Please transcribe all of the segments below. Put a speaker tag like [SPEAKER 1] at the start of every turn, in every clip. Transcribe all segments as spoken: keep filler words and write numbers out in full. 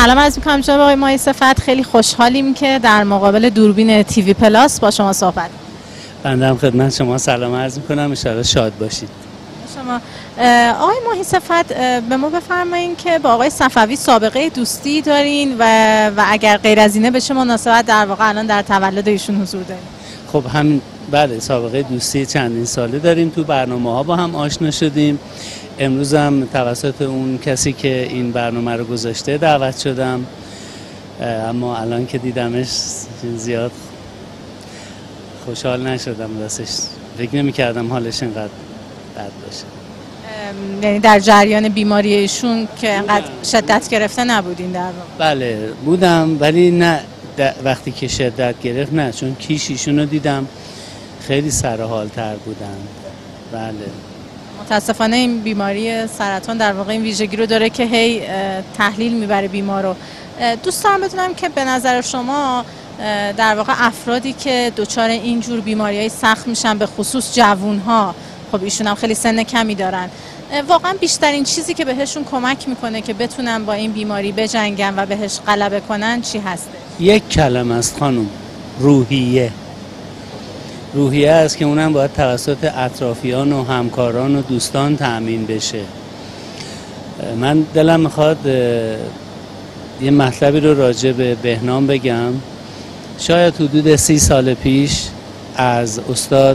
[SPEAKER 1] سلام عرض می‌کنم جناب آقای ماهی صفت. خیلی خوشحالیم که در مقابل دوربین تیوی پلاس با شما صحبت.
[SPEAKER 2] بنده هم خدمت شما سلام عرض می‌کنم، ان شاءالله شاد باشید.
[SPEAKER 1] شما آقای ماهی صفت به ما بفرمایید که با آقای صفوی سابقه دوستی دارین و و اگر غیر از اینه به چه مناسبت در واقع الان در تولد ایشون حضور دارین؟
[SPEAKER 2] خب هم بله سابقه دوستی چندین ساله داریم، تو برنامه‌ها با هم آشنا شدیم. امروز هم توسط اون کسی که این برنامه رو گذاشته دعوت شدم، اما الان که دیدمش زیاد خوشحال نشدم، راستش فکر نمی‌کردم حالش اینقدر بد باشه.
[SPEAKER 1] یعنی در جریان بیماری ایشون که انقدر شدت گرفته نبودین در واقع؟
[SPEAKER 2] بله بودم، ولی نه وقتی که شدت گرفت نه، چون کیش ایشون رو دیدم خیلی سرحال تر بودن. بله
[SPEAKER 1] متاسفانه این بیماری سرطان در واقع این ویژگی رو داره که هی تحلیل میبره بیمار رو. دوست دارم بدونم که به نظر شما در واقع افرادی که دچار اینجور بیماری‌های سخت میشن، به خصوص جوان‌ها، خب ایشون هم خیلی سن کمی دارن، واقعا بیشترین چیزی که بهشون کمک میکنه که بتونن با این بیماری بجنگن و بهش غلبه کنن چی هسته؟
[SPEAKER 2] یک کلمه است خانم، روحیه. روحیه است که اونم باید توسط اطرافیان و همکاران و دوستان تأمین بشه. من دلم میخواد یه مطلبی رو راجع به بهنام بگم. شاید حدود سی سال پیش از استاد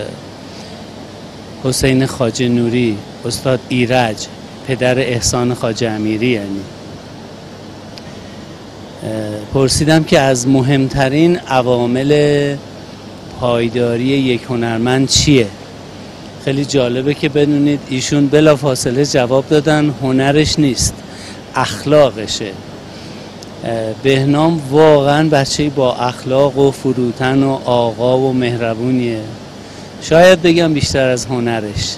[SPEAKER 2] حسین خواجه نوری، استاد ایرج، پدر احسان خواجه امیری، یعنی پرسیدم که از مهمترین عوامل پایداری یک هنرمند چیه؟ خیلی جالبه که بدونید ایشون بلافاصله جواب دادن هنرش نیست، اخلاقشه. بهنام واقعا بچه‌ای با اخلاق و فروتن و آقا و مهربونیه، شاید بگم بیشتر از هنرش.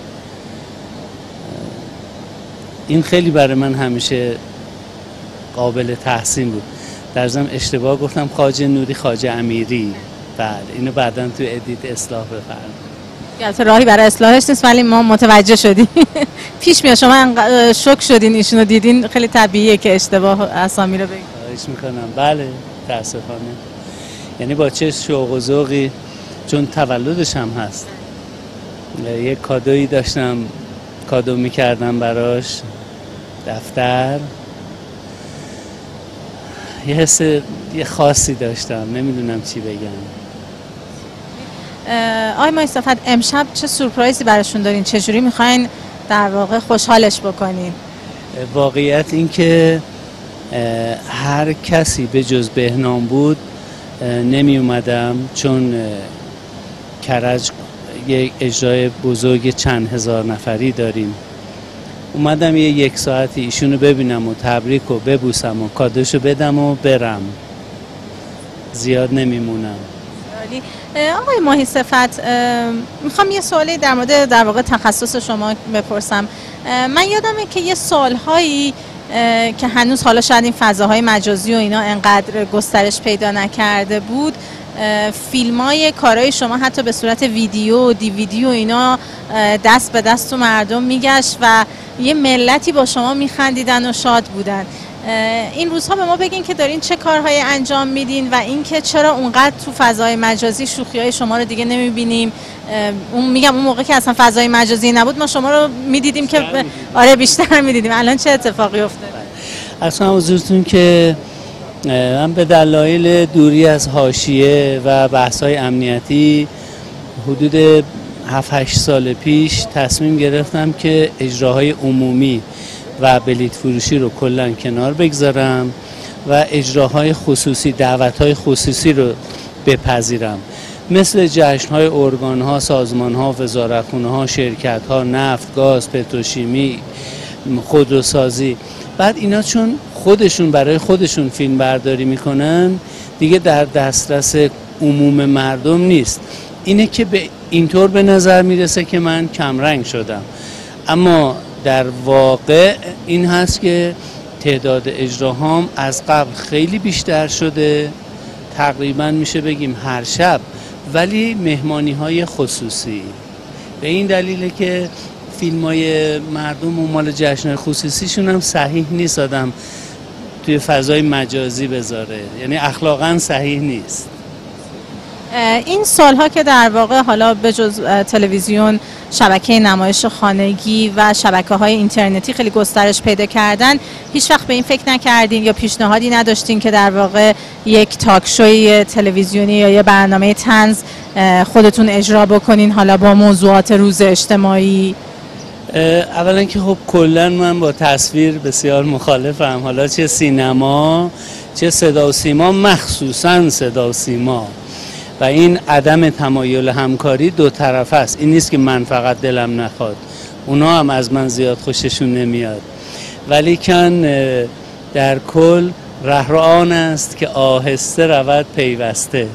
[SPEAKER 2] این خیلی برای من همیشه قابل تحسین بود. در ضمن اشتباه گفتم خواجه نوری، خواجه امیری. بله اینو بعداً تو ادیت اصلاح بفرمایید.
[SPEAKER 1] البته راهی برای اصلاحش نیست ولی ما متوجه شدیم. پیش میاد شما شوک شدین ایشونو دیدین، خیلی طبیعیه که اشتباه اسامی رو بگید. خواهش
[SPEAKER 2] میکنم. بله متاسفانه، یعنی با چه شوق و ذوقی، چون تولدش هم هست، یک کادویی داشتم کادو میکردم براش، دفتر، یه حس یه خاصی داشتم، نمیدونم چی بگم.
[SPEAKER 1] آقای ماهی صفت امشب چه سورپرایزی براشون دارین؟ چجوری میخواین در واقع خوشحالش بکنین؟
[SPEAKER 2] واقعیت این که هر کسی به جز بهنام بود نمی اومدم، چون کرج یک اجرای بزرگ چند هزار نفری داریم. اومدم یه یک ساعتی ایشونو ببینم و تبریک و ببوسم و کادوشو بدم و برم، زیاد نمیمونم.
[SPEAKER 1] آقای ماهی صفت میخوام یه سوالی در مورد در واقع تخصص شما بپرسم. من یادمه که یه سالهایی که هنوز حالا شاید این فضاهای مجازی و اینا انقدر گسترش پیدا نکرده بود، فیلمای کارهای شما حتی به صورت ویدیو و دیویدی و اینا دست به دست تو مردم میگشت و یه ملتی با شما میخندیدن و شاد بودن. این روزها به ما بگین که دارین چه کارهایی انجام میدین و اینکه چرا اونقدر تو فضای مجازی شوخی‌های شما رو دیگه نمیبینیم. اون میگم اون موقع که اصلا فضای مجازی نبود ما شما رو میدیدیم که آره بیشتر میدیدیم. الان چه اتفاقی افتاده؟ اصلا
[SPEAKER 2] حضورتون که من به دلایل دوری از حاشیه و بحث‌های امنیتی حدود هفت هشت سال پیش تصمیم گرفتم که اجراهای عمومی و بلیت فروشی رو کلاً کنار بگذارم و اجراهای خصوصی، دعوت‌های خصوصی رو بپذیرم، مثل جشن‌های ارگان‌ها، سازمان‌ها، وزارتخونه‌ها، شرکت‌ها، نفت، گاز، پتروشیمی، خودروسازی. بعد اینا چون خودشون برای خودشون فیلم برداری میکنن دیگه در دسترس عموم مردم نیست. اینه که به اینطور به نظر میرسه که من کمرنگ شدم، اما در واقع این هست که تعداد اجراهام از قبل خیلی بیشتر شده، تقریبا میشه بگیم هر شب، ولی مهمانی های خصوصی. به این دلیله که فیلم های مردم و مال جشن خصوصیشون هم صحیح نیست آدم توی فضای مجازی بذاره، یعنی اخلاقا صحیح نیست.
[SPEAKER 1] این سالها که در واقع حالا به جز تلویزیون شبکه نمایش خانگی و شبکه‌های اینترنتی خیلی گسترش پیدا کردن، هیچ وقت به این فکر نکردین یا پیشنهادی نداشتین که در واقع یک تاک شوی تلویزیونی یا یه برنامه طنز خودتون اجرا بکنین حالا با موضوعات روز اجتماعی؟
[SPEAKER 2] اولا که خب کلا من با تصویر بسیار مخالفم، حالا چه سینما چه صدا و سیما، مخصوصا صدا و سیما. و این عدم تمایل همکاری دو طرف است، این نیست که من فقط دلم نخواد، اونا هم از من زیاد خوششون نمیاد، ولی کن در کل رهرو آن است که آهسته رود پیوسته.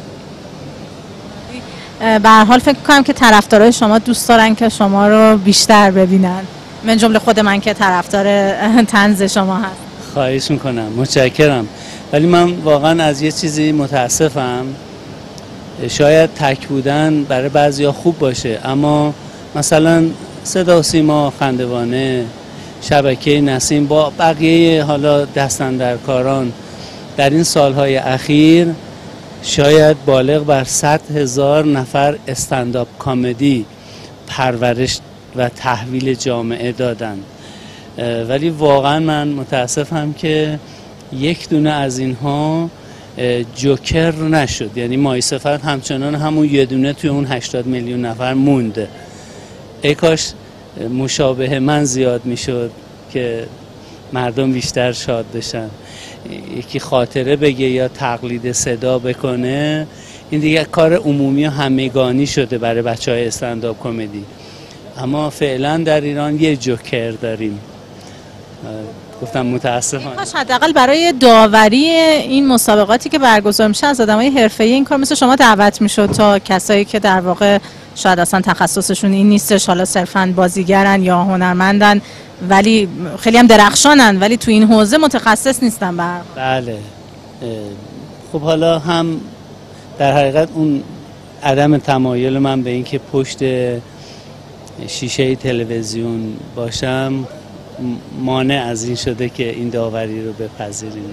[SPEAKER 1] به هر حال فکر کنم که طرفدارای شما دوست دارن که شما رو بیشتر ببینن، من جمله خود من که طرفدار طنز شما هست.
[SPEAKER 2] خواهش میکنم، متشکرم، ولی من واقعا از یه چیزی متاسفم. شاید تک بودن برای بعضیا خوب باشه، اما مثلا صدا و سیما، خندوانه، شبکه نسیم با بقیه حالا دستاندرکاران در این سالهای اخیر شاید بالغ بر صد هزار نفر استنداپ کمدی پرورش و تحویل جامعه دادن، ولی واقعا من متاسفم که یک دونه از اینها جوکر نشد، یعنی مای صفت همچنان همون یه دونه توی اون هشتاد میلیون نفر مونده. ای کاش مشابه من زیاد میشد که مردم بیشتر شاد بشن، یکی خاطره بگه یا تقلید صدا بکنه، این دیگه کار عمومی و همگانی شده برای بچه های استنداپ کمدی. اما فعلا در ایران یه جوکر داریم. گفتم متاسفانه.
[SPEAKER 1] کاش حداقل برای داوری این مسابقاتی که برگزار میشه از آدمای حرفه‌ای این کار مثل شما دعوت میشد، تا کسایی که در واقع شاید اصلا تخصصشون این نیستش، حالا صرفاً بازیگرن یا هنرمندن ولی خیلی هم درخشانن ولی تو این حوزه متخصص نیستن. بر
[SPEAKER 2] بله. خب حالا هم در حقیقت اون عدم تمایل من به اینکه پشت شیشه تلویزیون باشم مانع از این شده که این داوری رو بپذیریم.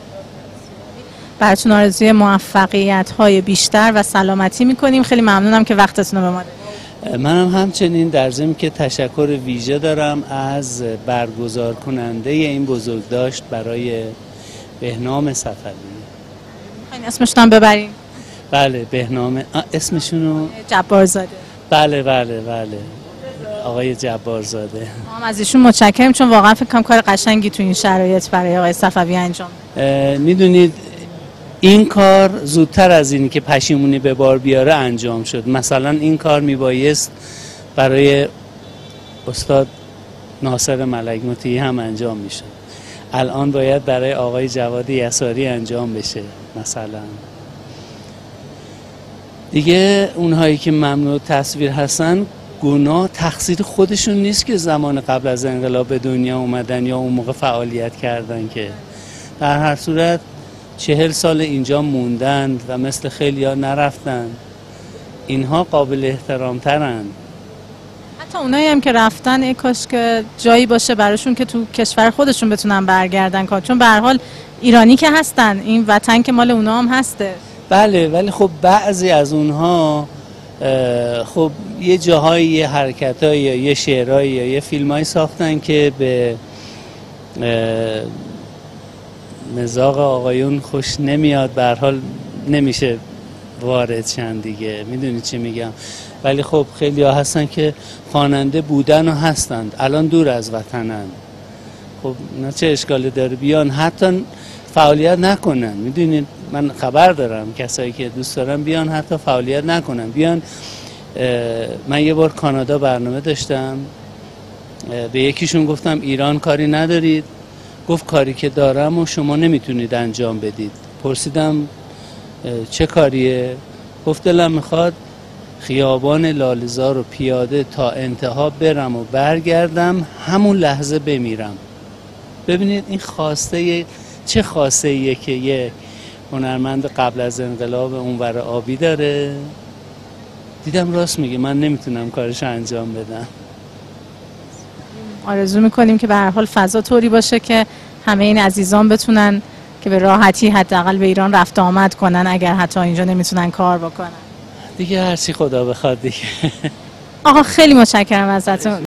[SPEAKER 1] براتون آرزوی موفقیت های بیشتر و سلامتی میکنیم. خیلی ممنونم که وقتتون رو به ما دادید.
[SPEAKER 2] منم همچنین در ضمن که تشکر ویژه دارم از برگزار کننده این بزرگداشت برای بهنام صفوی.
[SPEAKER 1] میخواین اسمشون هم ببرین؟
[SPEAKER 2] بله، بهنام اسمشونو
[SPEAKER 1] جبارزاده.
[SPEAKER 2] بله بله بله آقای جبارزاده.
[SPEAKER 1] ما هم از ایشون متشکریم چون واقعا فکر کنم کار قشنگی تو این شرایط برای آقای صفوی انجام داد.
[SPEAKER 2] میدونید این کار زودتر از اینی که پشیمونی به بار بیاره انجام شد. مثلا این کار میبایست برای استاد ناصر ملک مطیعی هم انجام میشد، الان باید برای آقای جواد یساری انجام بشه. مثلا دیگه اونهایی که ممنوع تصویر هستن گناه تقصیر خودشون نیست که زمان قبل از انقلاب به دنیا اومدن یا اون موقع فعالیت کردن، که در هر صورت چهل سال اینجا موندن و مثل خیلی ها نرفتن. اینها قابل احترام ترن.
[SPEAKER 1] حتی اونایی هم که رفتن ای کاش که جایی باشه براشون که تو کشور خودشون بتونن برگردن کار، چون به هر حال ایرانی که هستن، این وطن که مال اونا هم هسته.
[SPEAKER 2] بله، ولی خب بعضی از اونها خب یه جاهایی یه حرکتایی یا یه شعرهایی یا یه فیلمایی ساختن که به مزاق آقایون خوش نمیاد، به هر حال نمیشه وارد شن دیگه، میدونی چی میگم. ولی خب خیلی ها هستن که خواننده بودن و هستند، الان دور از وطنن. خب نه چه اشکالی داره بیان حتی فعالیت نکنن. میدونید من خبر دارم کسایی که دوست دارن بیان حتی فعالیت نکنن، بیان. من یه بار کانادا برنامه داشتم، به یکیشون گفتم ایران کاری ندارید؟ گفت کاری که دارم و شما نمیتونید انجام بدید. پرسیدم چه کاریه؟ گفت دلم میخواد خیابان لاله‌زار رو پیاده تا انتها برم و برگردم، همون لحظه بمیرم. ببینید این خواسته چه خواسته ایه که یه هنرمند قبل از انقلاب اونور آبی داره. دیدم راست میگه، من نمیتونم کارش انجام بدم.
[SPEAKER 1] آرزو میکنیم که به هر حال فضا طوری باشه که همه این عزیزان بتونن که به راحتی حداقل به ایران رفت آمد کنن اگر حتی اینجا نمیتونن کار بکنن؟
[SPEAKER 2] دیگه هرچی خدا بخواد دیگه.
[SPEAKER 1] آقا خیلی متشکرم ازتون.